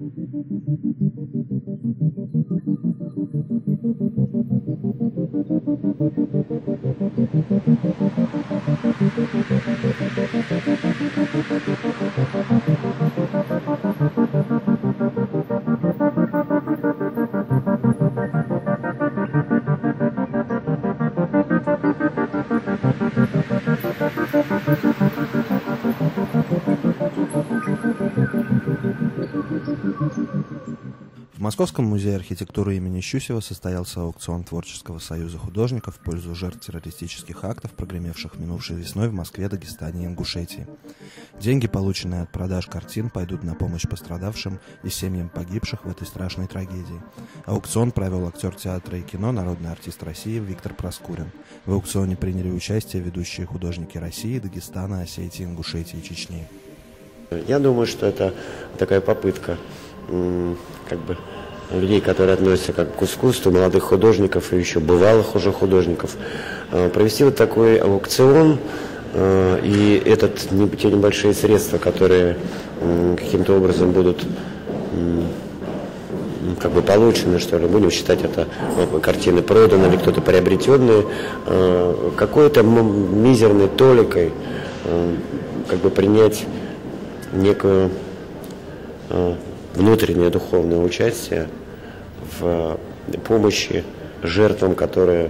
В Московском музее архитектуры имени Щусева состоялся аукцион Творческого союза художников в пользу жертв террористических актов, прогремевших минувшей весной в Москве, Дагестане и Ингушетии. Деньги, полученные от продаж картин, пойдут на помощь пострадавшим и семьям погибших в этой страшной трагедии. Аукцион провел актер театра и кино, народный артист России Виктор Проскурин. В аукционе приняли участие ведущие художники России, Дагестана, Осетии, Ингушетии и Чечни. Я думаю, что это такая попытка людей, которые относятся как к искусству, молодых художников и еще бывалых уже художников, провести вот такой аукцион, и те небольшие средства, которые каким-то образом будут получены, что ли, будем считать это картины проданы или кто-то приобретенные, какой-то мизерной толикой принять некую внутреннее духовное участие в помощи жертвам, которые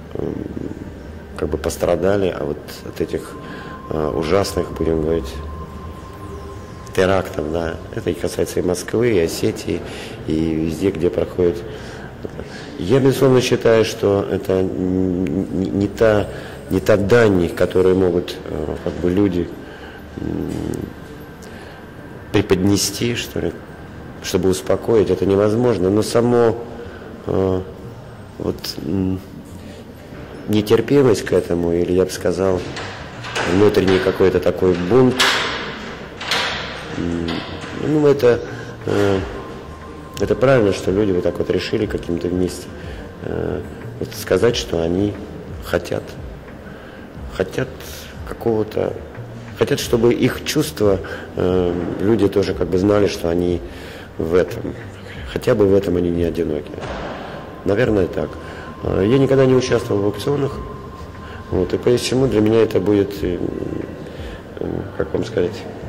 пострадали от этих ужасных, будем говорить, терактов. Да. Это и касается и Москвы, и Осетии, и везде, где проходит. Я, безусловно, считаю, что это не та дань, которую могут люди преподнести, что ли, чтобы успокоить, это невозможно, но само нетерпимость к этому, или я бы сказал, внутренний какой-то такой бунт, это правильно, что люди вот так вот решили каким-то вместе сказать, что они хотят какого-то. Хотят, чтобы их чувства люди тоже знали, что они в этом. Хотя бы в этом они не одиноки. Наверное, так. Я никогда не участвовал в аукционах. И поэтому для меня это будет, как вам сказать,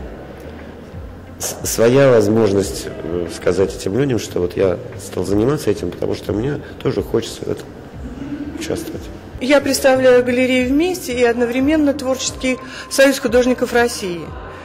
своя возможность сказать этим людям, что я стал заниматься этим, потому что мне тоже хочется в этом участвовать. Я представляю галерею «Вместе» и одновременно Творческий союз художников России.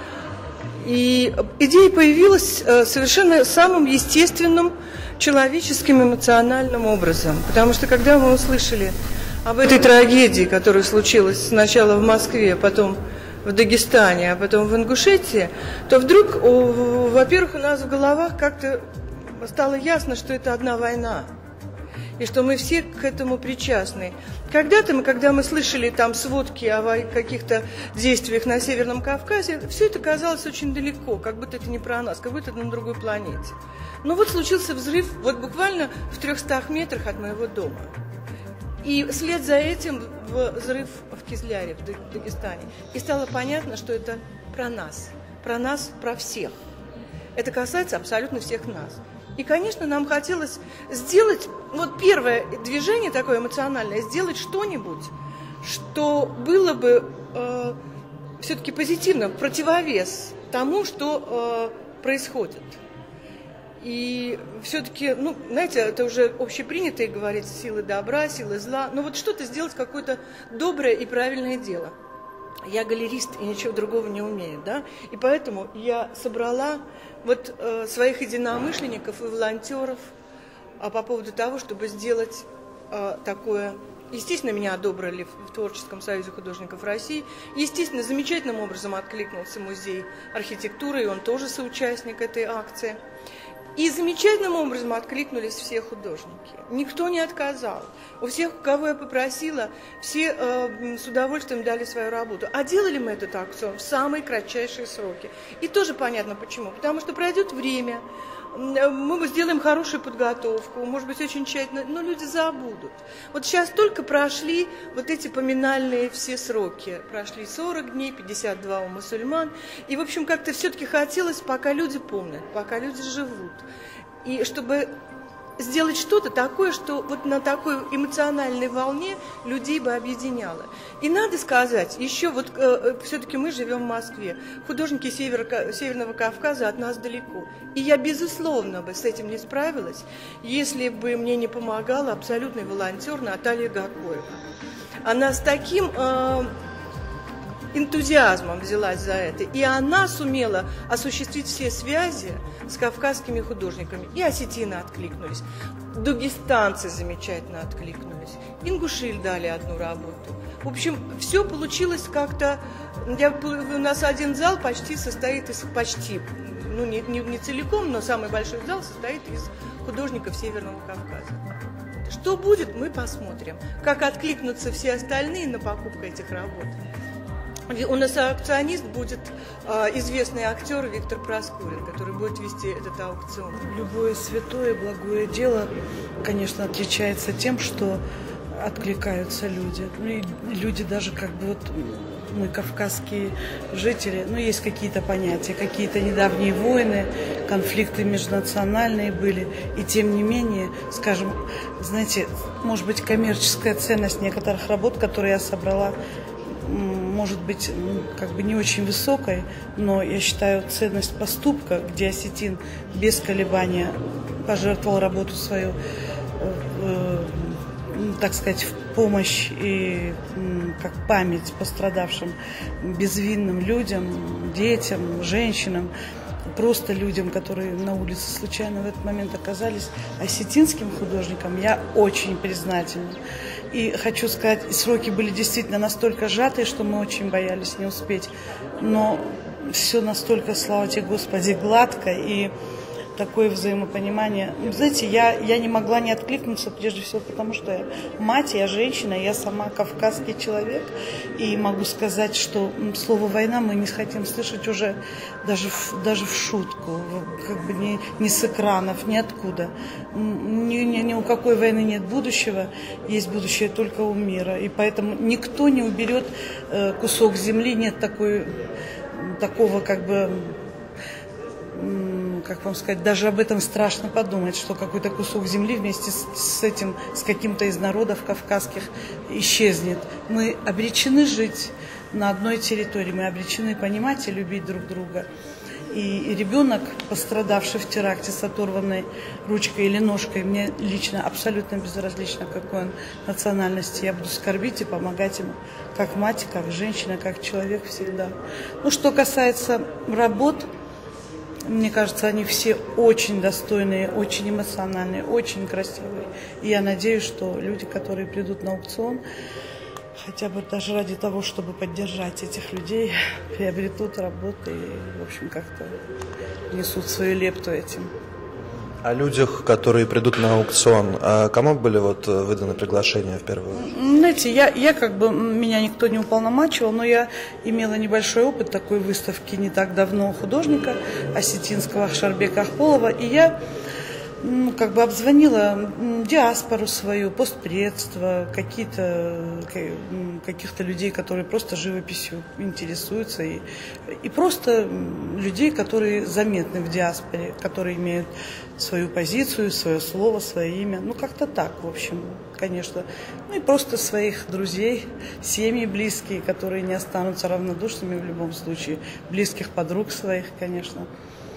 И идея появилась совершенно самым естественным, человеческим, эмоциональным образом. Потому что когда мы услышали об этой трагедии, которая случилась сначала в Москве, потом в Дагестане, а потом в Ингушетии, то вдруг, во-первых, у нас в головах как-то стало ясно, что это одна война. И что мы все к этому причастны. Когда-то, когда мы слышали там сводки о каких-то действиях на Северном Кавказе, все это казалось очень далеко, как будто это не про нас, как будто это на другой планете. Но вот случился взрыв буквально в 300 метрах от моего дома. И вслед за этим взрыв в Кизляре, в Дагестане. И стало понятно, что это про нас, про всех. Это касается абсолютно всех нас. И, конечно, нам хотелось сделать, первое движение такое эмоциональное, сделать что-нибудь, что было бы все-таки позитивно, противовес тому, что происходит. И все-таки, знаете, это уже общепринято говорить силы добра, силы зла, но что-то сделать, какое-то доброе и правильное дело. Я галерист и ничего другого не умею, да, и поэтому я собрала своих единомышленников и волонтеров по поводу того, чтобы сделать такое. Естественно, меня одобрили в Творческом союзе художников России. Естественно, замечательным образом откликнулся музей архитектуры, и он тоже соучастник этой акции. И замечательным образом откликнулись все художники. Никто не отказал. У всех, кого я попросила, все с удовольствием дали свою работу. А делали мы этот аукцион в самые кратчайшие сроки. И тоже понятно почему. Потому что пройдет время, мы сделаем хорошую подготовку, может быть, очень тщательно, но люди забудут. Вот сейчас только прошли вот эти поминальные все сроки. Прошли 40 дней, 52 у мусульман. И, в общем, как-то все-таки хотелось, пока люди помнят, пока люди живут. И чтобы сделать что-то такое, что вот на такой эмоциональной волне людей бы объединяло. И надо сказать, еще вот все-таки мы живем в Москве, художники Северного Кавказа от нас далеко. И я, безусловно, бы с этим не справилась, если бы мне не помогала абсолютный волонтер Наталья Гакоева. Она с таким энтузиазмом взялась за это, и она сумела осуществить все связи с кавказскими художниками. И осетины откликнулись, дагестанцы замечательно откликнулись, ингуши дали одну работу. В общем, все получилось как-то. У нас один зал почти состоит из ну не целиком, но самый большой зал состоит из художников Северного Кавказа. Что будет, мы посмотрим. Как откликнутся все остальные на покупку этих работ. У нас аукционист будет известный актер Виктор Проскурин, который будет вести этот аукцион. Любое святое, благое дело, конечно, отличается тем, что откликаются люди. Ну, и люди даже как бы вот мы, кавказские жители, ну, есть какие-то понятия, какие-то недавние войны, конфликты межнациональные были. И тем не менее, скажем, знаете, может быть, коммерческая ценность некоторых работ, которые я собрала, может быть, как бы не очень высокой, но я считаю ценность поступка, где осетин без колебания пожертвовал работу свою, так сказать, в помощь и как память пострадавшим безвинным людям, детям, женщинам, просто людям, которые на улице случайно в этот момент оказались, осетинским художникам я очень признательна. И хочу сказать, сроки были действительно настолько сжатые, что мы очень боялись не успеть. Но все настолько, слава тебе, Господи, гладко и такое взаимопонимание. Знаете, я не могла не откликнуться, прежде всего потому, что я мать, я женщина, я сама кавказский человек. И могу сказать, что слово «война» мы не хотим слышать уже даже в шутку, как бы ни с экранов, ни откуда. Ни у какой войны нет будущего, есть будущее только у мира. И поэтому никто не уберет кусок земли, нет такого как бы... как вам сказать, даже об этом страшно подумать, что какой-то кусок земли вместе с каким-то из народов кавказских исчезнет. Мы обречены жить на одной территории, мы обречены понимать и любить друг друга. И ребенок, пострадавший в теракте с оторванной ручкой или ножкой, мне лично абсолютно безразлично, какой он национальности. Я буду скорбить и помогать ему, как мать, как женщина, как человек всегда. Ну, что касается работ, мне кажется, они все очень достойные, очень эмоциональные, очень красивые. И я надеюсь, что люди, которые придут на аукцион, хотя бы даже ради того, чтобы поддержать этих людей, приобретут работы и, в общем, как-то несут свою лепту этим. О людях, которые придут на аукцион, а кому были вот выданы приглашения в первую очередь? Знаете, я как бы, меня никто не уполномачивал, но я имела небольшой опыт такой выставки не так давно художника осетинского Ахшарбека Ахполова, и я как бы обзвонила диаспору свою, постпредство, каких-то людей, которые просто живописью интересуются, и просто людей, которые заметны в диаспоре, которые имеют свою позицию, свое слово, свое имя. Ну, как-то так, в общем, конечно. Ну, и просто своих друзей, семьи близкие, которые не останутся равнодушными в любом случае, близких подруг своих, конечно.